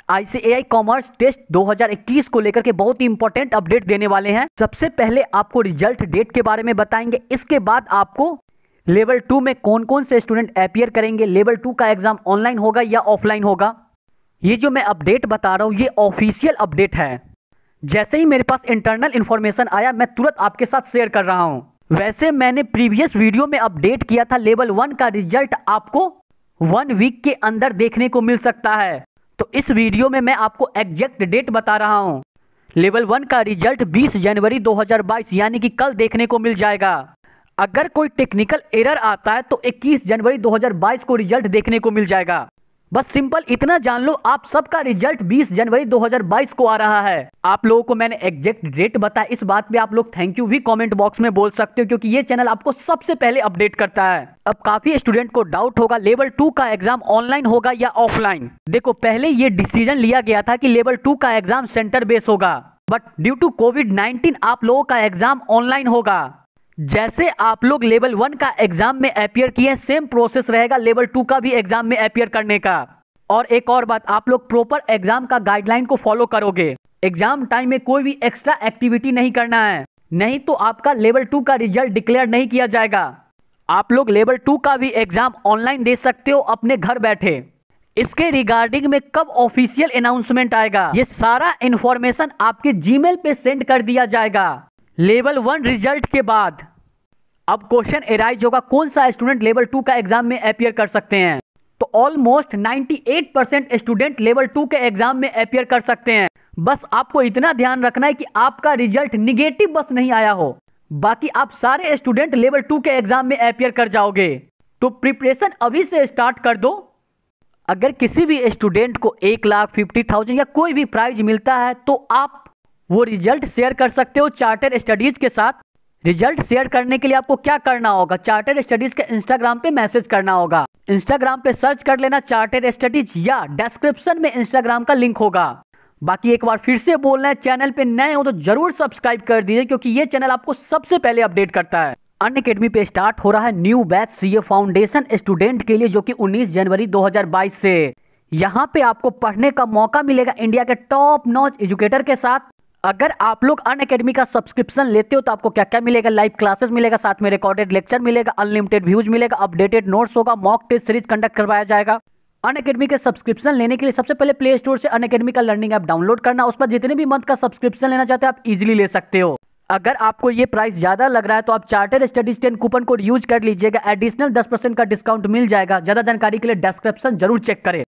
ICAI commerce test 2021 को लेकर के बहुत ही इंपॉर्टेंट अपडेट देने वाले हैं। सबसे पहले आपको रिजल्ट डेट के बारे में बताएंगे, इसके बाद आपको लेवल 2 में कौन कौन से स्टूडेंट अपीयर करेंगे, लेवल 2 का एग्जाम ऑनलाइन होगा या ऑफलाइन होगा। ये जो मैं अपडेट बता रहा हूँ ये ऑफिशियल अपडेट है। जैसे ही मेरे पास इंटरनल इन्फॉर्मेशन आया मैं तुरंत आपके साथ शेयर कर रहा हूँ। वैसे मैंने प्रीवियस वीडियो में अपडेट किया था लेवल 1 का रिजल्ट आपको 1 वीक के अंदर देखने को मिल सकता है। तो इस वीडियो में मैं आपको एग्जैक्ट डेट बता रहा हूं। लेवल 1 का रिजल्ट 20 जनवरी 2022 यानी कि कल देखने को मिल जाएगा। अगर कोई टेक्निकल एरर आता है तो 21 जनवरी 2022 को रिजल्ट देखने को मिल जाएगा। बस सिंपल इतना जान लो, आप सबका रिजल्ट 20 जनवरी 2022 को आ रहा है। आप लोगों को मैंने एग्जैक्ट डेट बताया, इस बात पे आप लोग थैंक यू भी कमेंट बॉक्स में बोल सकते हो, क्योंकि ये चैनल आपको सबसे पहले अपडेट करता है। अब काफी स्टूडेंट को डाउट होगा लेवल 2 का एग्जाम ऑनलाइन होगा या ऑफलाइन। देखो, पहले ये डिसीजन लिया गया था कि लेवल 2 का एग्जाम सेंटर बेस होगा, बट ड्यू टू कोविड-19 आप लोगों का एग्जाम ऑनलाइन होगा। जैसे आप लोग लेवल 1 का एग्जाम में अपीयर किए, सेम प्रोसेस रहेगा लेवल 2 का भी एग्जाम में अपीयर करने का। और एक और बात, आप लोग प्रॉपर एग्जाम का गाइडलाइन को फॉलो करोगे। एग्जाम टाइम में कोई भी एक्स्ट्रा एक्टिविटी नहीं करना है, नहीं तो आपका लेवल 2 का रिजल्ट डिक्लेयर नहीं किया जाएगा। आप लोग लेवल 2 का भी एग्जाम ऑनलाइन दे सकते हो अपने घर बैठे। इसके रिगार्डिंग में कब ऑफिशियल अनाउंसमेंट आएगा, ये सारा इंफॉर्मेशन आपके जीमेल पे सेंड कर दिया जाएगा लेवल 1 रिजल्ट के बाद। अब क्वेश्चन एराइज होगा कौन सा स्टूडेंट लेवल 2 का एग्जाम में अपीयर कर सकते हैं। तो ऑलमोस्ट 98% स्टूडेंट लेवल 2 के एग्जाम में अपीयर कर सकते हैं। बस आपको इतना ध्यान रखना है कि आपका रिजल्ट निगेटिव बस नहीं आया हो, बाकी आप सारे स्टूडेंट लेवल 2 के एग्जाम में अपीयर कर जाओगे। तो प्रिपरेशन अभी से स्टार्ट कर दो। अगर किसी भी स्टूडेंट को 1,50,000 या कोई भी प्राइज मिलता है तो आप वो रिजल्ट शेयर कर सकते हो चार्टर स्टडीज के साथ। रिजल्ट शेयर करने के लिए आपको क्या करना होगा, चार्टर स्टडीज के इंस्टाग्राम पे मैसेज करना होगा। इंस्टाग्राम पे सर्च कर लेना चार्टर स्टडीज, या डिस्क्रिप्शन में इंस्टाग्राम का लिंक होगा। बाकी एक बार फिर से बोलना है, चैनल पे नए हो तो जरूर सब्सक्राइब कर दीजिए, क्योंकि ये चैनल आपको सबसे पहले अपडेट करता है। अनअकैडमी पे स्टार्ट हो रहा है new batch CA foundation student के लिए, जो कि 19 जनवरी 2022 से। यहाँ पे आपको पढ़ने का मौका मिलेगा इंडिया के टॉप नॉच एजुकेटर के साथ। अगर आप लोग अनअकैडमी का सब्सक्रिप्शन लेते हो तो आपको क्या क्या मिलेगा, लाइव क्लासेस मिलेगा, साथ में रिकॉर्डेड लेक्चर मिलेगा, अनलिमिटेड व्यूज मिलेगा, अपडेटेड नोट्स होगा, मॉक टेस्ट सीरीज कंडक्ट करवाया जाएगा। अनअकैडमी के सब्सक्रिप्शन लेने के लिए सबसे पहले प्ले स्टोर से अनअकैडमी का लर्निंग ऐप डाउनलोड करना, उस पर जितने भी मंथ का सब्सक्रिप्शन लेना चाहते हो आप इजीली ले सकते हो। अगर आपको ये प्राइस ज्यादा लग रहा है तो आप charter studies 10 coupon code use कर लीजिएगा, एडिशनल 10% का डिस्काउंट मिल जाएगा। ज्यादा जानकारी के लिए डिस्क्रिप्शन जरूर चेक करें।